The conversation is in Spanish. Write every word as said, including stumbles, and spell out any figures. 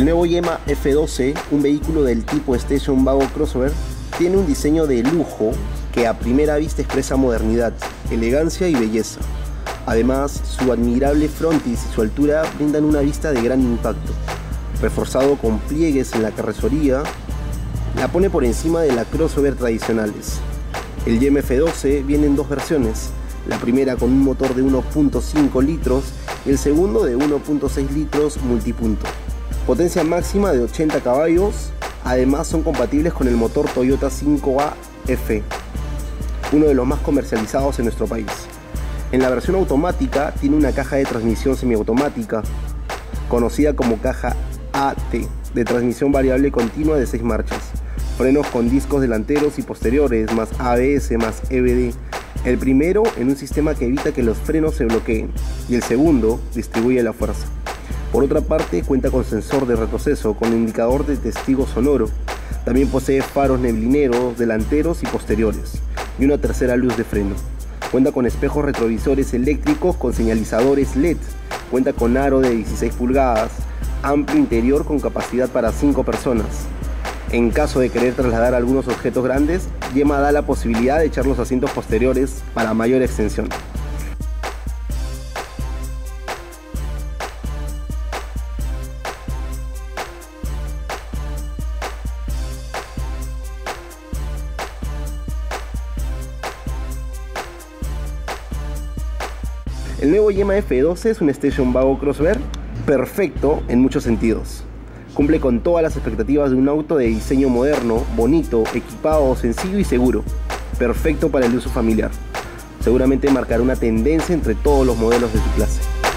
nuevo Yema F doce, un vehículo del tipo Station Wagon Crossover, tiene un diseño de lujo que a primera vista expresa modernidad, elegancia y belleza. Además, su admirable frontis y su altura brindan una vista de gran impacto. Reforzado con pliegues en la carrocería, la pone por encima de las crossover tradicionales. El Yema F doce viene en dos versiones, la primera con un motor de uno punto cinco litros y el segundo de uno punto seis litros multipunto. Potencia máxima de ochenta caballos, además son compatibles con el motor Toyota cinco A F, uno de los más comercializados en nuestro país. En la versión automática tiene una caja de transmisión semiautomática, conocida como caja A T, de transmisión variable continua de seis marchas, frenos con discos delanteros y posteriores, más A B S, más E B D. El primero en un sistema que evita que los frenos se bloqueen y el segundo distribuye la fuerza. Por otra parte, cuenta con sensor de retroceso con indicador de testigo sonoro. También posee faros neblineros delanteros y posteriores y una tercera luz de freno. Cuenta con espejos retrovisores eléctricos con señalizadores L E D. Cuenta con aro de dieciséis pulgadas, amplio interior con capacidad para cinco personas. En caso de querer trasladar algunos objetos grandes, Yema da la posibilidad de echar los asientos posteriores para mayor extensión. El nuevo Yema F doce es un Station Wagon Crossover perfecto en muchos sentidos. Cumple con todas las expectativas de un auto de diseño moderno, bonito, equipado, sencillo y seguro. Perfecto para el uso familiar. Seguramente marcará una tendencia entre todos los modelos de su clase.